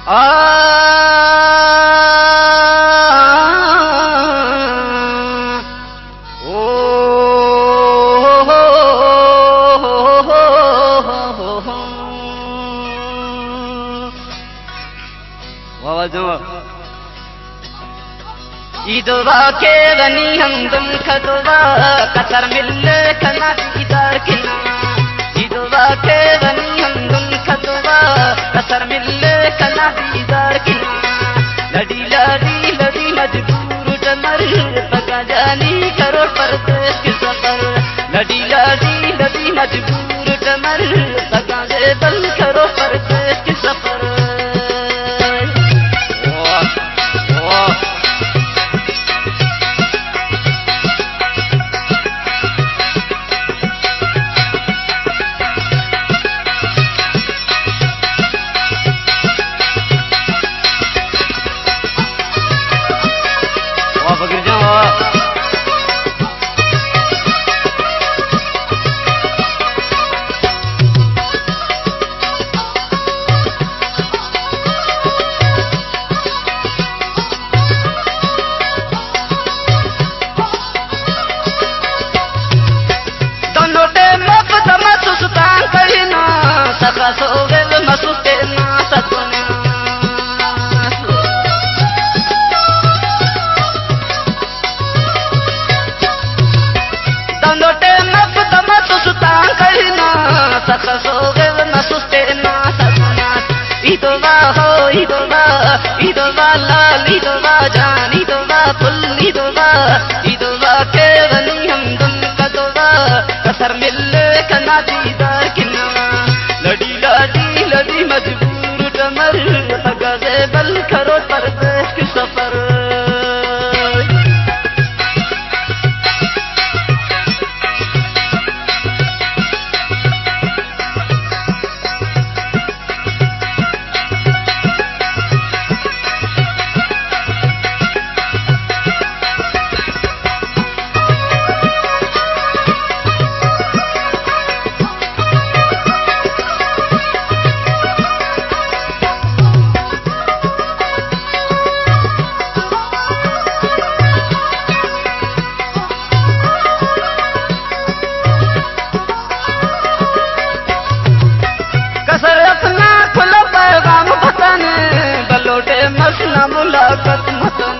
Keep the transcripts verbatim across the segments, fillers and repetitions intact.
आ ओ ईदवा के वनी हम तुम खदवा कसर मिले खना दीदार किना ईदवा के वनी हम तुम खदवा कसर मिले खना दीदार किना लड़ी लड़ी लड़ी मजबूर डमर पका जानी करो परदेश के सफर लड़ी लड़ी लड़ी मजबूर डमर पका दे बल करो परदेश के सफर ईदवा हो ईदवा ईदवा लाल ईदवा जान ईदवा फुल ईदवा ईदवा के वनी हम तुम कदवा कसर मिले कना दीदार किना लड़ी लड़ी लड़ी मजबूर डमर पगजे बल करो परदेश के सफर मसला मुलाकात मतन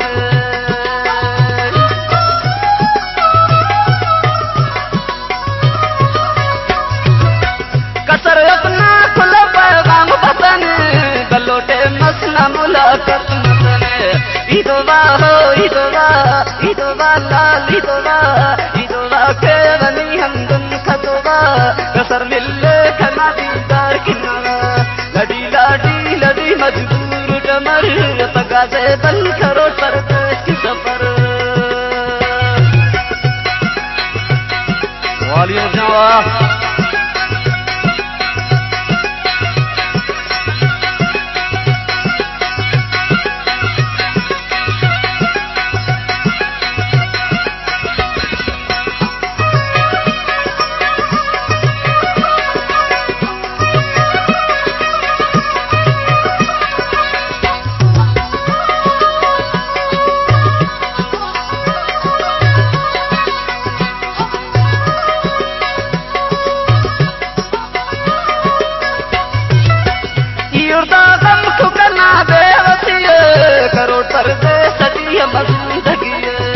कसर अपना खुला पैगाम बतन बलोटे मसला मुलाकात मतन ईदवा हो ईदवा ईदवा लाल ईदवा ईदवा के वनी हम तुम खदवा कसर मिले खना दीदार किनारा लड़ी लाडी लड़ी मजबूर डमर पका दे बल करो परदेश की सफर वालियों जवा करो परदेश सदी मजूदगी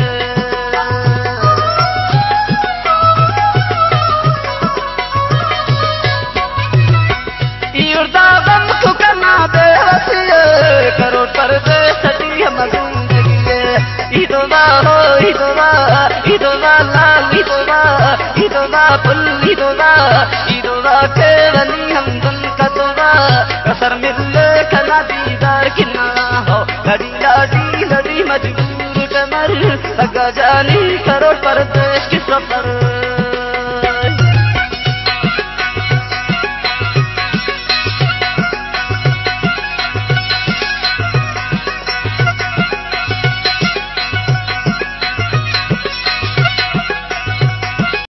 ईर्दा गम ठुकना बेहसिए करो परदेश सदी मजूदगी ईदवा हो ईदवा ईदवा लाल ईदवा ईदवा फुल ईदवा ईदवा के वनी हम तुम कदवा कसर मिले खना दीदार किना हो लड़ी लड़ी लड़ी मजबूर डमर लगा जानी करो परदेश की सफर